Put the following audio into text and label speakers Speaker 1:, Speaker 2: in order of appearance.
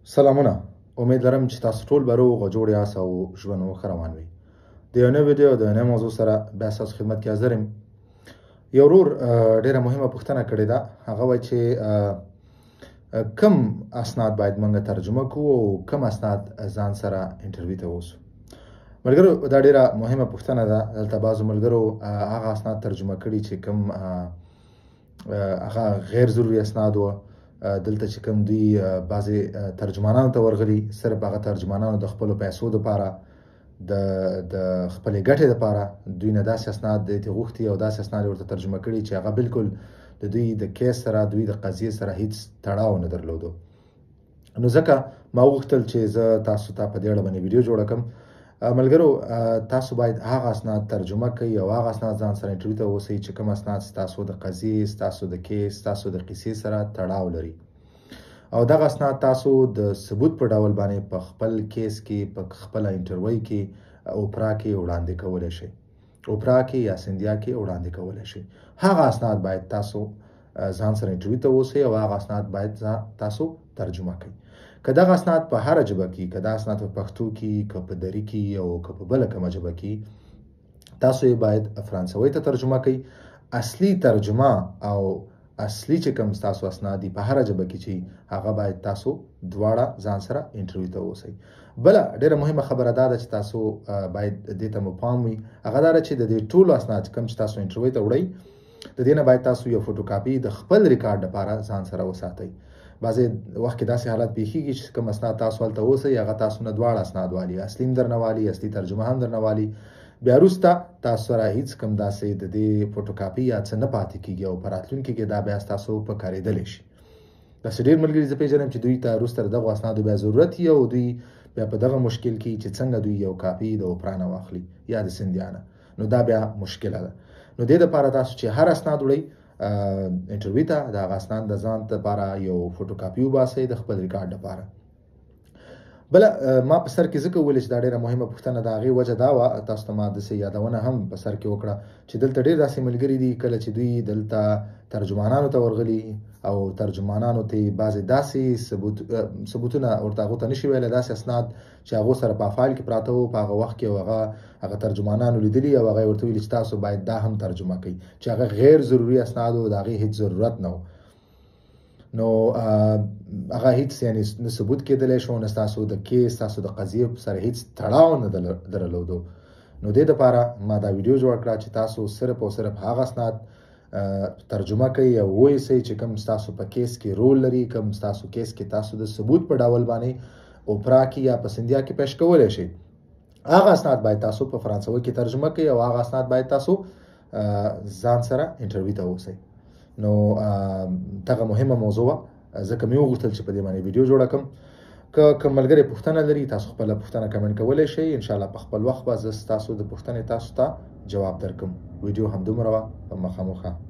Speaker 1: سلامونه. امید لرم چې تاسو ټول به روغ او جوړ یاست او ژوند مو ښه روان وي. د یو نوې ویډیو د نوې موضوع سره بیا ستاسو خدمت کې حاضر یم. یو ورور ډېره مهمه پوښتنه کړې ده. هغه وایي چې کم اسناد باید موږ ترجمه کړو او کم اسناد ځان سره انټرویو ته ووسو. ملګرو، دا ډېره مهمه پوښتنه ده. دلته بعضو ملګرو هغه اسناد ترجمه کړي چې کم هغه غیر ضروري اسناد وو. دلته چې کوم دوی بعضې ترجمانانو ته ورغلي، صرف هغه ترجمانانو د خپلو پیسو دپاره، د خپلې ګټې دپاره دوی نه داسې اسناد غوښتي او داسې اسناد یې ورته ترجمه کړي چې هغه بالکل د دوی د کیس سره، دوی د قضیې سره هیڅ تړاو نه درلودو. نو ځکه ما وغوښتل چې زه تاسو ته په دې اړه باندې ویډیو جوړه کړم. ملګرو، تاسو باید هغه اسناد ترجمه کړئ او هغه اسناد ځان سره انټرویو ته ووسئ چې کوم اسناد ستاسو د قضیې، ستاسو د کیس، ستاسو د قصې سره تړاو لري. او دغه اسناد تاسو د ثبوت په ډول باندې په خپل کیس کې، په خپله انټرویو کې، اوپرا کې وړاندې کولی شئ. اوپرا کې یا سندیا کې وړاندې کولی شئ. هغه اسناد باید تاسو ځان سره انټرویو ته ووسئ او هغه اسناد باید تاسو ترجمه کړئ. که دغه اسناد په هره ژبه کې، که دا اسناد په پښتو کې، که په دري کې او که په بله کومه ژبه کې، تاسو یې باید فرانسوي ته ترجمه کړئ. اصلي ترجمه او اصلي چې کوم ستاسو اسناد دي په هره ژبه کې چې هغه باید تاسو دواړه ځان سره انټرویو ته ووسئ. بله ډېره مهمه خبره دا ده چې تاسو باید دې ته مو پام وي. هغه دا ده چې د دې ټولو اسناد کوم چې تاسو انټرویو ته وړئ، د دې نه باید تاسو یو فوټوکاپي د خپل ریکارډ لپاره ځان سره وساتئ. بعضې وخت کې داسې حالت پیښیږي چې کوم اسناد تاسو هلته اوسئ، هغه تاسو نه دواړه اسناد والي، اصلي هم درنه والي، اصلي ترجمه هم درنه والي. بیا وروسته تاسو سره هیڅ کوم داسې د دې فوټوکاپي یا څه نه پاتې کېږي او په راتلونکي کې دا بیا ستاسو په کارېدلی شي. داسې ډېر ملګري زه پېژنم چې دوی ته وروسته د دغو اسنادو بیا ضرورت وي او دوی بیا په دغه مشکل کې چې څنګه دوی یو کاپي د اوپرا نه واخلي یا د سندیا نه، نو دا بیا مشکله ده. نو دې دپاره تاسو چې هر اسناد وړئ انټرویو ته، د هغه اسناد د ځان دپاره یو فوټوکاپي وباسئ د خپل ریکارډ لپاره. بله ما په سر کې ځکه وویل چې دا ډېره مهمه پوښتنه ده، هغې وجه دا وه، تاسو ته ما داسې یادونه هم په سر کې وکړه چې دلته ډېر داسې ملګري دي کله چې دوی دلته ترجمانانو ته ورغلي او ترجمانانو ته یې بعضې داسې ثبوتونه ورته هغو ته نشي ویلی، داسې اسناد چې هغو سره په فایل کې پراته وو په هغه وخت کې، او هغه ترجمانانو لیدلي او هغه یې ورته ویلي چې تاسو باید دا هم ترجمه کړئ، چې هغه غیر ضروري اسناد و، د هغې هېڅ ضرورت نه و. نو هغه هیڅ یعنې نه ثبوت کېدلی شو، نه ستاسو د کیس، ستاسو د قضیې سره هیڅ تړاو نه درلودو. نو دې دپاره ما دا ویډیو جوړ کړه چې تاسو صرف او صرف هغه اسناد ترجمه کوئ او وویسئ چې کوم ستاسو په کیس کې رول لري، کوم ستاسو کیس کې تاسو د ثبوت په ډول باندې اوپرا کې یا په سندیا کې پیش کولی شئ. هغه اسناد باید تاسو په فرانسوي کې ترجمه کړئ او هغه اسناد باید تاسو ځان سره انټرویو ته ووسئ. نو دغه مهمه موضوع وه، ځکه مې وغوښتل چې په دې باندې ویډیو جوړه کړم. که کوم ملګری پوښتنه لري، تاسو خپله پوښتنه کمنټ کولی شئ. انشاءالله په خپل وخت به زه ستاسو د پوښتنې تاسو ته جواب درکړم. ویډیو همدومره وه، په مخامخه.